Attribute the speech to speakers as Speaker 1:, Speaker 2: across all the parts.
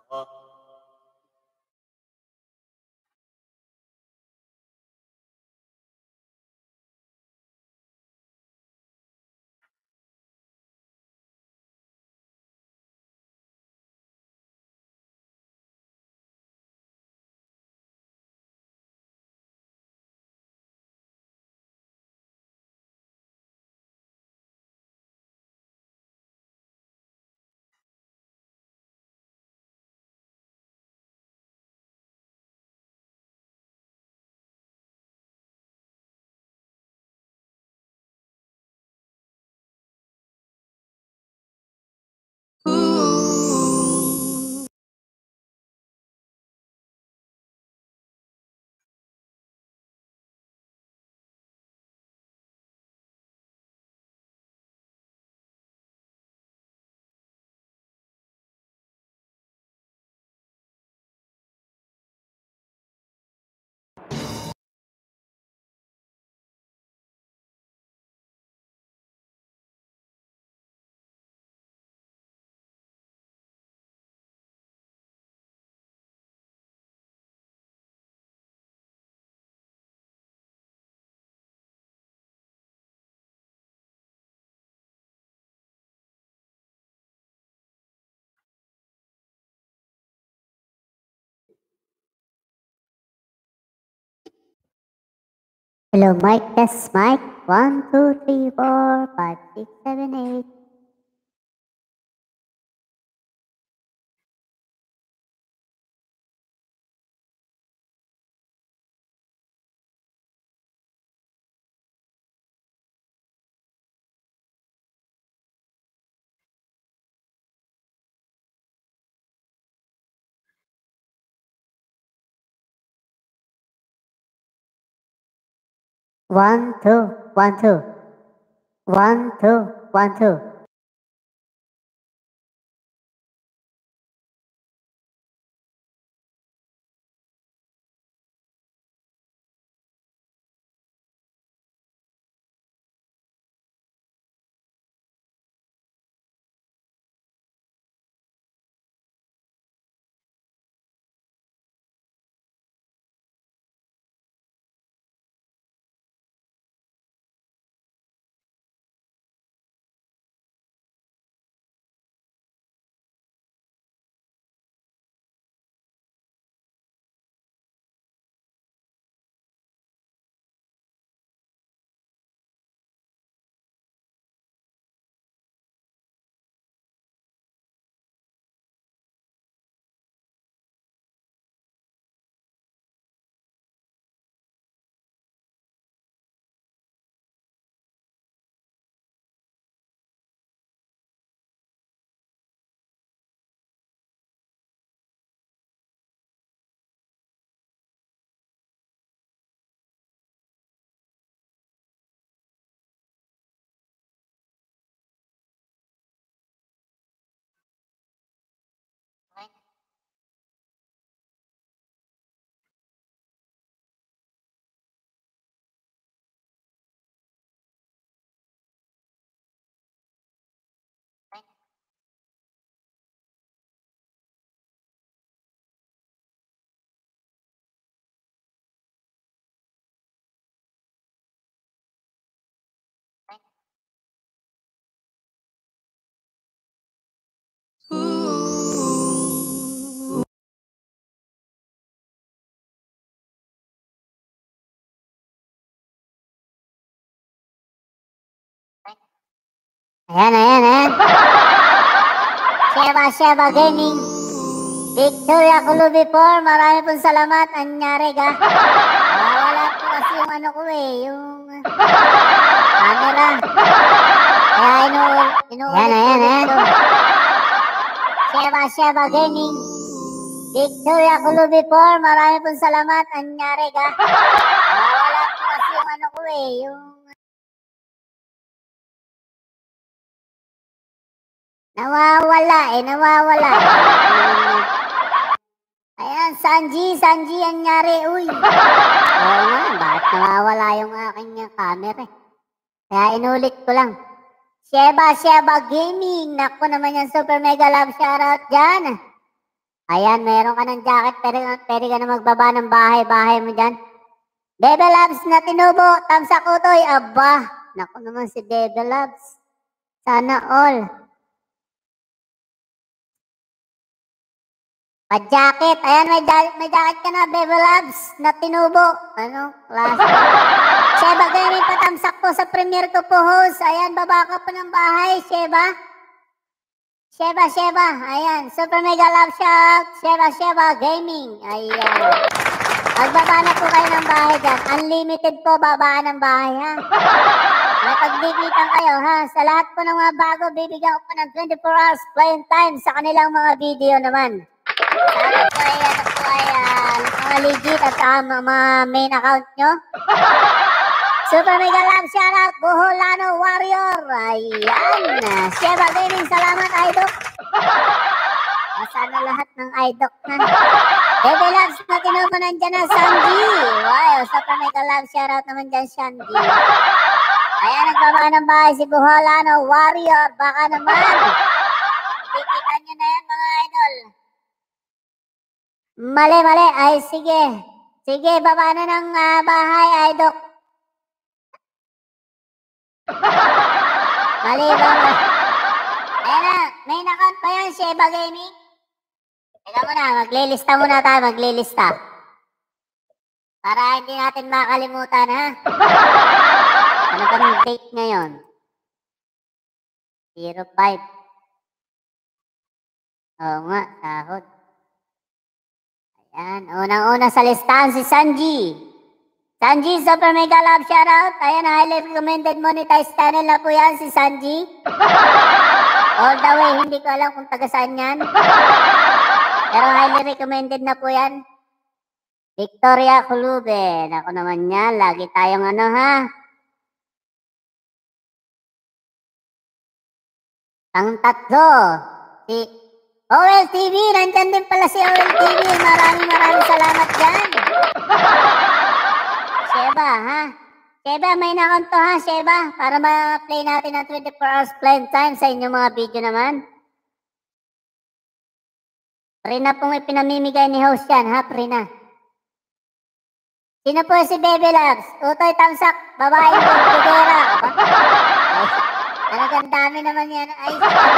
Speaker 1: Hello, mic test, mic. 1, 2, 3, 4, 5, 6, 7, 8. One, two, 1, 2. 1, 2, 1, 2. Ayan. Sheba Gaming. Victoria Kulubi 4, marami pong salamat. Anyari ka. Wala po kasi yung ano ko yung camera. Kaya Ayan. Sheba Gaming. Victoria Kulubi 4, marami pong salamat. Anyari ka. Wala po kasi yung ano ko yung nawawala. Ayan, Sanji, anyari, uy. Oo nga, bakit nawawala yung aking camera eh. Kaya inulit ko lang. Sheba Gaming, naku naman yan, super mega love shoutout dyan. Ayan, meron ka ng jacket. Pwede ka na magbaba ng bahay mo dyan. Bebe Labs na tinubo. Tamsa Kutoy. Aba. Naku naman si Bebe Labs. Sana all. Pa-jacket. Ayan, may jacket ka na, Bebe Labs, na tinubo. Ano? Klase. Sheba Gaming, patamsak po sa premiere ko po, host. Ayan, baba ka po ng bahay, Sheba. Sheba. Ayan, super mega love shot. Sheba Gaming. Ayan. Magbaba na po kayo ng bahay dyan. Unlimited po, babaan ng bahay, ha? May pagbibitan kayo, ha? Sa lahat po ng mga bago, bibigyan ko po ng 24 hours playing time sa kanilang mga video naman. Sana po ay mga legit at mga main account nyo. Super mega love shoutout, Buholano Warrior. Ayan. Sheba Gaming, salamat, Idok. Sana lahat ng Idok na. Bebe Loves na tinubo nandyan na, Sanji. Wow, super mega love shoutout naman dyan, Sanji. Ayan, nagbaba ng bahay si Buholano Warrior. Baka naman. Kikita nyo na yan, mga idol. Mali. Ay, sige. Sige, baba na ng bahay, Idok. Mali ba? Ayan na, main account pa yan, Sheba Gaming. Teka muna, maglilista. Para hindi natin makalimutan, ha? Ano ba yung date ngayon? 05. Oo nga, sahod. Ayan, unang-una sa listahan si Sanji. Sanji, super mega love shoutout. Ayan, highly recommended monetized channel na po yan si Sanji. All the way, hindi ko alam kung taga saan yan. Pero highly recommended na po yan. Victoria Kulube. Ako naman yan, lagi tayong ano, ha? Ang tatlo, si OL TV. Nandyan din pala si OL TV. Maraming salamat dyan. Sheba, ha? Sheba, may na-account to, ha, Sheba? Para ma-play natin ang 24 hours playing time sa inyong mga video naman. Free na pong ipinamimigay ni host yan, ha? Free na. Sino po si Bebe Loves? Utoy Tamsak, babae po, Tugera. Talagang dami naman yan. Ay,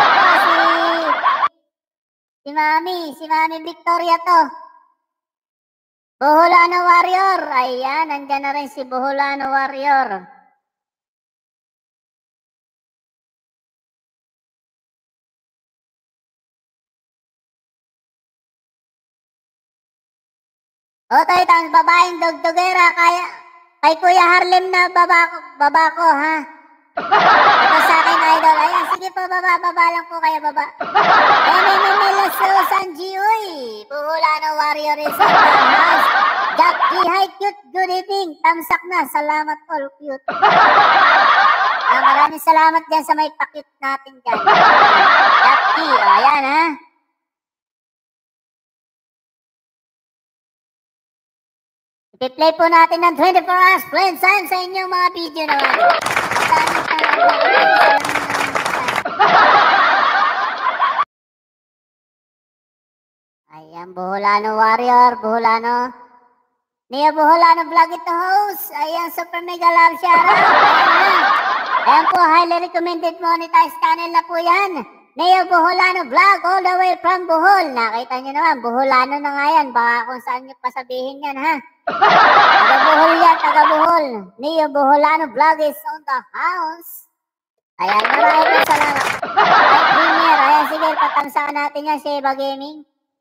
Speaker 1: si Mami Victoria to. Buholano Warrior. Ayan, nandyan na rin si Buholano Warrior. Otoy Tams, babaeng dugdugera. Kay Kuya Harlem na baba ko, ha? Ito sa akin, idol. Ayan, sige po, baba lang po kayo, baba. Lasso Sanji, uy. Buholano Warrior is on the house. Jack G, hi, cute. Good evening. Tamsak na. Salamat all, cute. Maraming salamat dyan sa may pakit natin dyan. Jack G, ayan, ha? I-play po natin ng 24 hours playing time sa inyong mga video naman. Ayan, Buholano Warrior, Buholano. Neo Buholano Vlog ito, host. Ayan, super mega love shoutout. Ayan po, highly recommended monetized channel na po yan. Neo Buholano Vlog, all the way from Bohol. Nakita nyo naman, Buholano na nga yan. Baka kung saan nyo pasabihin yan, ha? Taga Bohol yan, taga Bohol. Neo Buholano Vlog is on the house. Ayan, maraming salamat. Ay, Premier. Ayan, sige, patamsakan natin yan, Sheba Gaming.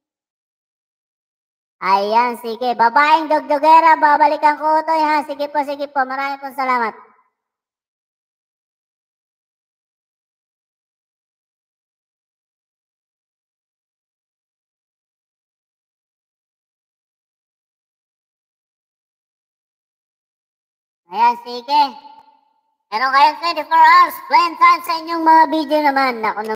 Speaker 1: Ayan, sige. Babaeng dugdugera, babalikan ko ito, ha? Sige po, maraming pong salamat. Ayan, sige. Meron kayong 24 hours playing time sa inyong mga video naman. Ako